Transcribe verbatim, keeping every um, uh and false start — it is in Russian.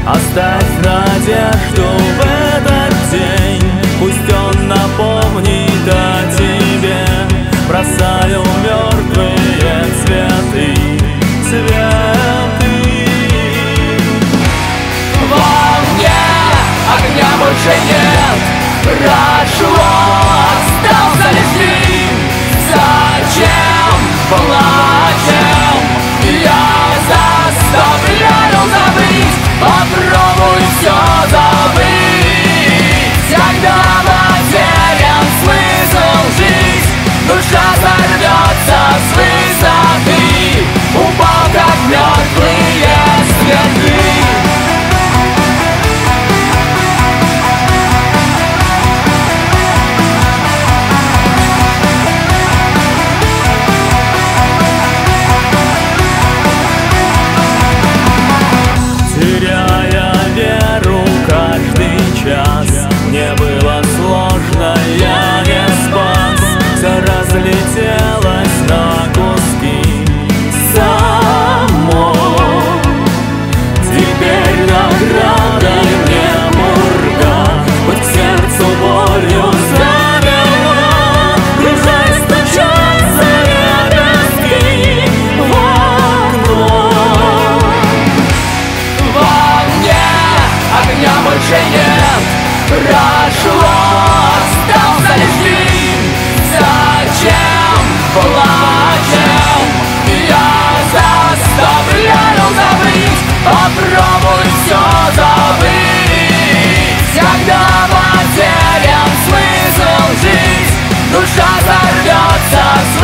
Оставь надежду в этот день, пусть он напомнит о тебе. Бросаю мертвые цветы, цветы. Во мне огня больше нет, прошло, остался лишь дым. Зачем плачем? Я заставляю забыть. Попробуй все забыть. Когда потерян смысл жить, душа сорвется с высоты. Упал, как мертвые цветы. Теряя веру каждый час, мне было сложно, я не спас. Все разлетелось на куски само. Теперь наградой мне мурга, хоть к сердцу болью завела. Нехай стучатся лепестки в окно. Огня больше нет, прошло, остался лишь дым. Зачем плачем? Я заставляю забыть. Попробуй все забыть. Когда потерян смысл жить, душа сорвется с